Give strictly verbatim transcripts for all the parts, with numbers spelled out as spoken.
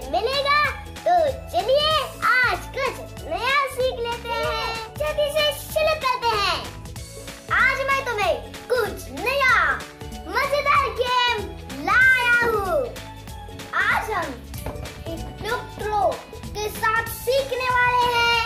मिलेगा। तो चलिए आज कुछ नया सीख लेते हैं। जल्दी से शुरू करते हैं। आज मैं तुम्हें कुछ नया मजेदार गेम लाया हूँ। आज हम एक प्रो के साथ सीखने वाले हैं।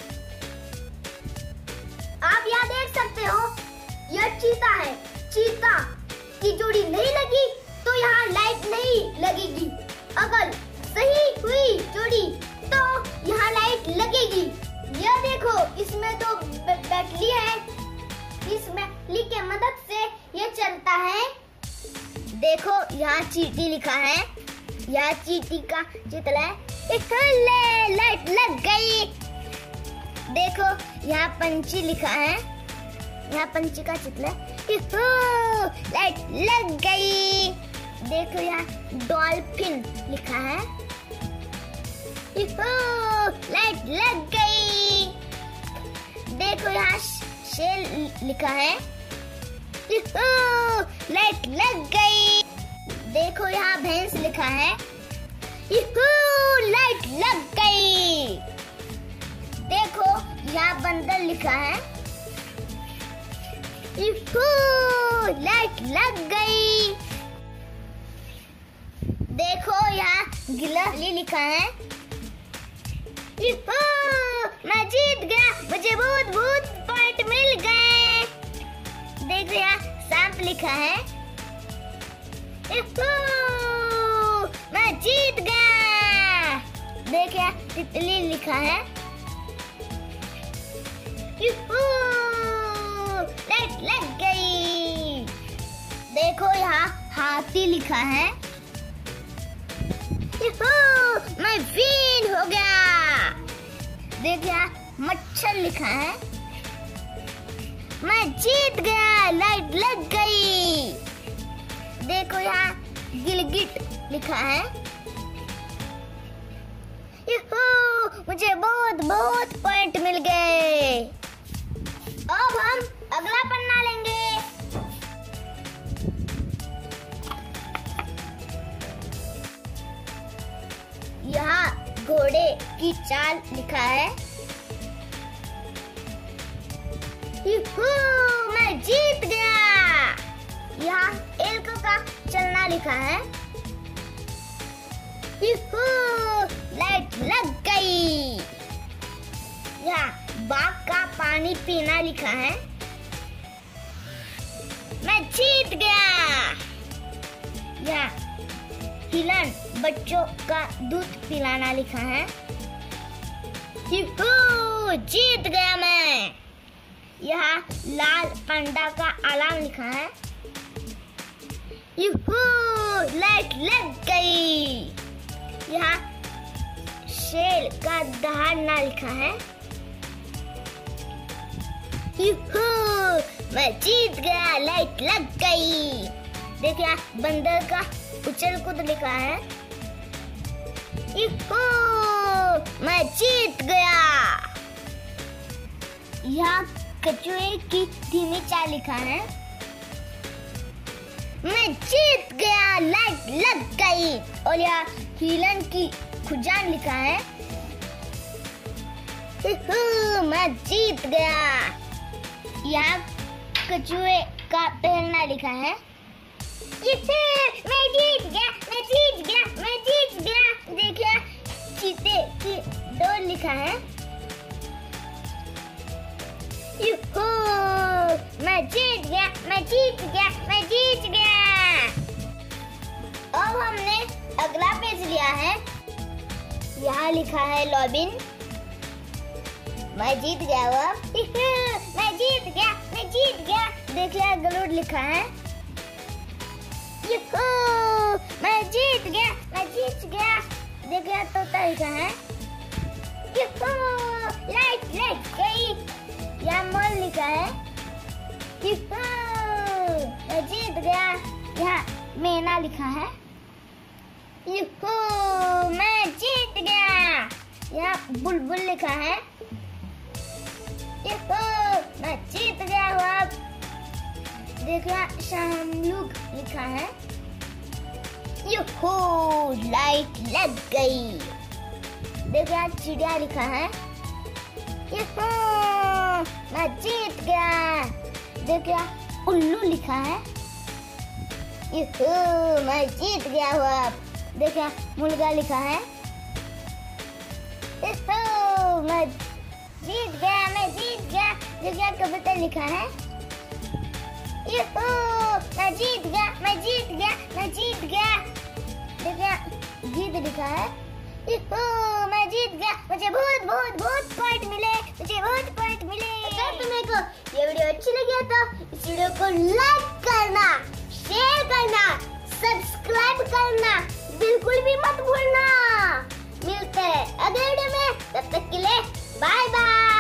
आप यहाँ देख सकते हो, यह चीता है। चीता की जोड़ी नहीं लगी तो यहाँ लाइट नहीं लगेगी। अगर सही हुई जोड़ी तो यहाँ लाइट लगेगी। यह देखो, इसमें दो बैटरी है। इस बैटरी के मदद से यह चलता है। देखो यहाँ चींटी लिखा है। यह चींटी का चित्र है। ले, लाइट लग गई। देखो यहाँ पंछी लिखा है। यहाँ पंछी का चित्र है। लाइट लग गई। देखो यहाँ डॉल्फिन लिखा है। लाइट लग गई। देखो यहाँ शेर लिखा है। लाइट लग गई। देखो यहाँ भैंस लिखा है। लाइट लग गई। देखो यहाँ बंदर लिखा है। लाइट लग गई। देखो यहाँ गिलहरी लिखा है। मैं जीत गया, मुझे बहुत बहुत पॉइंट मिल गए। देखो यहाँ सांप लिखा है। मैं जीत गया। देखो यहाँ तितली लिखा है। लाइट लग गई। देखो यहाँ हाथी लिखा है। मैं विन हो गया। देखो यहाँ मच्छर लिखा है। मैं जीत गया, लाइट लग गई। देखो यहाँ गिलगिट लिखा है। मुझे बहुत बहुत पॉइंट मिल गए। अब हम अगला पन्ना लेंगे। यहाँ घोड़े की चाल लिखा है। मैं जीत गया। यहाँ एल्क का चलना लिखा है। लाइट लग गई। यहाँ बाघ का पानी पीना लिखा है। मैं जीत गया। यहाँ हिरण बच्चों का दूध पिलाना लिखा है। जीत गया मैं। यहाँ लाल पांडा का अलार्म लिखा है। लाइट लग गई। यहाँ शेर का दहाड़ना लिखा है। मैं जीत गया, लाइट लग गई। देखिए बंदर का उछल कूद लिखा है। मैं जीत गया। यहाँ कछुए की धीमी चाल लिखा है। मैं जीत गया, लाइट लग गई। और यहाँ हिरण की खुजान लिखा है। मैं जीत गया। यहाँ कछुए का पहनना लिखा है। मैं जीत गया, मैं जीत गया, मैं जीत गया। देखिए चीते की डोर लिखा है। मैं जीत गया, मैं जीत गया, मैं जीत गया। अब हमने अगला पेज लिया है। यहाँ लिखा है लॉबिन। मैं जीत गया। वो मैं जीत गया, मैं जीत गया। देखिए गरुड़ लिखा है। मैं जीत गया, मैं जीत गया। देखिए तोता लिखा है। लाइट लग गई। यहाँ मोर लिखा है। मैं जीत गया। यहाँ मैना लिखा है। मैं जीत गया। यहाँ बुलबुल लिखा है। मैं जीत गया हूँ। देखिए शामलुक लिखा है। यूहू, लाइट लग गई। देखो यहाँ चिड़िया लिखा है। यूहू, मैं जीत गया। देखो यहाँ उल्लू लिखा है। यूहू, मैं जीत गया हूँ अब। देखो यहाँ मुर्गा लिखा है। यूहू, मैं जीत गया, मैं जीत गया। देखो यहाँ कबूतर लिखा है। यूहू, मैं जीत गया, मैं जीत गया, मैं जीत गया। देखिए जीत लिखा है। यूहू, मैं जीत गया, मुझे बहुत बहुत बहुत पॉइंट मिले, मुझे बहुत पॉइंट मिले। अगर तुम्हें को ये वीडियो अच्छी लगी है तो इस वीडियो को लाइक करना, शेयर करना, सब्सक्राइब करना बिल्कुल भी मत भूलना। मिलते हैं अगले वीडियो में, तब तक के लिए बाय बाय।